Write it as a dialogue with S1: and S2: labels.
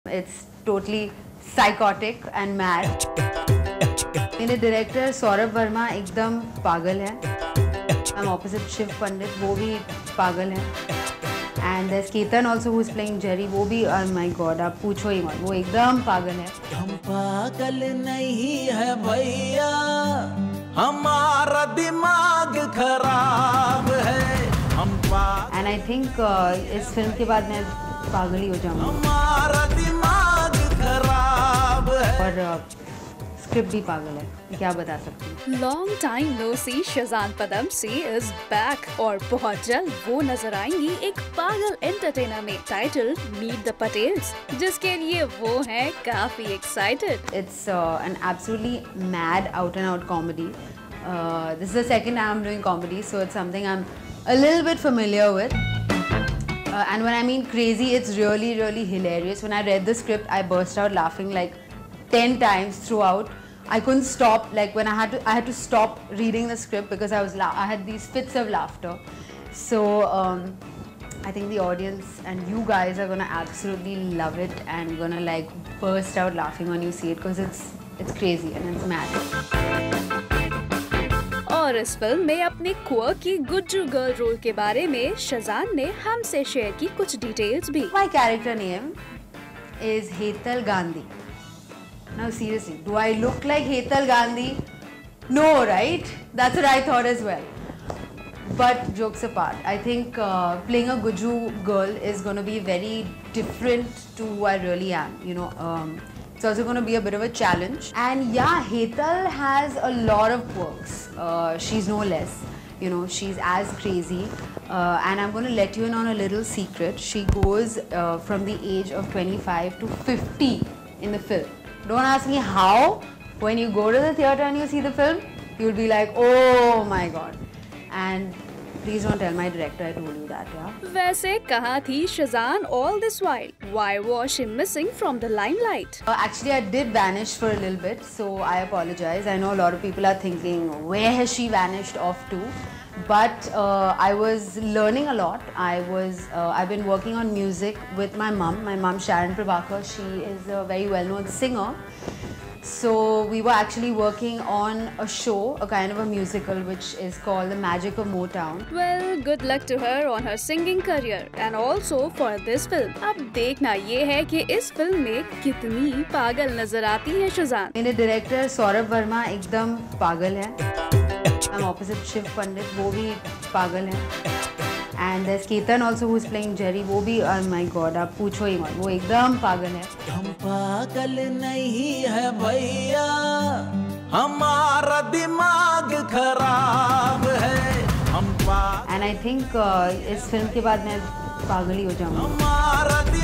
S1: It's totally psychotic and mad. मेरे director Saurabh Verma एकदम पागल है. I'm opposite शिव पंडित, वो भी पागल है. And there's Ketan also who's playing Jerry. वो भी oh my God, आप पूछो ही मत, वो एकदम पागल है.
S2: हम पागल नहीं है भैया, हमारा दिमाग खराब है. हम पागल.
S1: And I think इस फिल्म के बाद मैं पागल ही हो जाऊँगा.
S2: हमारा दिमाग खराब है.
S1: और स्क्रिप्ट भी पागल है, क्या बता सकती हूँ.
S3: Long time no see, Shazahn Padamsee is back और बहुत जल्द वो नजर आएंगी एक पागल एंटरटेनर में टाइटल मीट द पटेल्स, जिसके लिए वो हैं काफी excited.
S1: It's an absolutely mad out and out comedy. This is the second time I'm doing comedy, so it's something I'm a little bit familiar with. And when I mean crazy, it's really, really hilarious. When I read the script, I burst out laughing like 10 times throughout. I couldn't stop. Like when I had to stop reading the script because I had these fits of laughter. So I think the audience and you guys are gonna absolutely love it and gonna like burst out laughing when you see it because it's crazy and it's mad.
S3: और इस film में अपने quirky Gujju girl role के बारे में शजान ने हमसे share की कुछ डिटेल्स भी.
S1: My character name is Hetal Gandhi. Now seriously, do I look like Hetal Gandhi? No, right? That's what I thought as well. But jokes apart, I think playing a Gujju girl is going to be very different to who I really am. You know, it's also going to be a bit of a challenge. And yeah, Hetal has a lot of quirks. She's no less. You know, she's as crazy. And I'm going to let you in on a little secret. She goes from the age of 25 to 50 in the film. Don't ask me how. When you go to the theatre and you see the film, you'll be like, oh my God. And please don't tell my director I told you that, yeah.
S3: वैसे कहाँ थी शजान all this while? Why was she missing from the limelight?
S1: Actually, I did vanish for a little bit, so I apologize. I know a lot of people are thinking, where has she vanished off to? But I was learning a lot. I've been working on music with my mum. My mum, Shazahn Padamsee, she is a very well-known singer. So we were actually working on a show, a kind of a musical, which is called The Magic of Motown.
S3: Well, good luck to her on her singing career and also for this film. अब देखना ये है कि इस film में कितनी पागल नजर आती है शजान.
S1: मेरे डायरेक्टर सौरभ वर्मा एकदम पागल है. I'm opposite शिव पंडित, वो भी पागल है. And there's Ketan also who's playing Jerry. वो भी oh my God, आप पूछो ही मत, वो एकदम पागल है.
S2: हम पागल नहीं है भैया, हमारा दिमाग खराब है. हम
S1: And I think इस फिल्म के बाद मैं पागल ही हो जाऊँगा.
S2: हमारा